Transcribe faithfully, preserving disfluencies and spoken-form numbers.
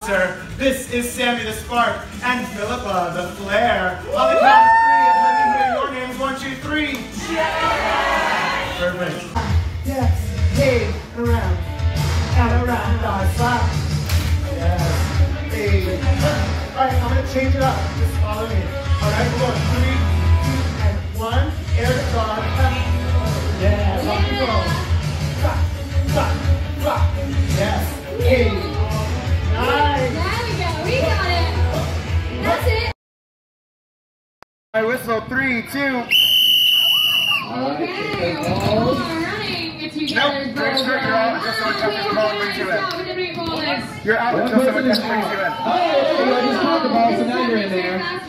Sir, this is Sammy the Spark and Philippa the Flare. On the count of three, let me hear your names. One, two, three. Yeah! Perfect. Yes. Hey, around. And around. I slap. Yes. Hey. Alright, I'm going to change it up. Just follow me. Alright, we're going three, two, and one. Air to guard. Yeah, rock and roll. Rock, rock, rock. Yes. Hey. Nice. There we go. We got it. That's it. I whistle. Three, two. Okay. All running. If you Nope. guys Make sure you're out until someone catches the ball and brings you in. You're out until someone catches brings you in. Oh, you just caught the ball, so now you're in there.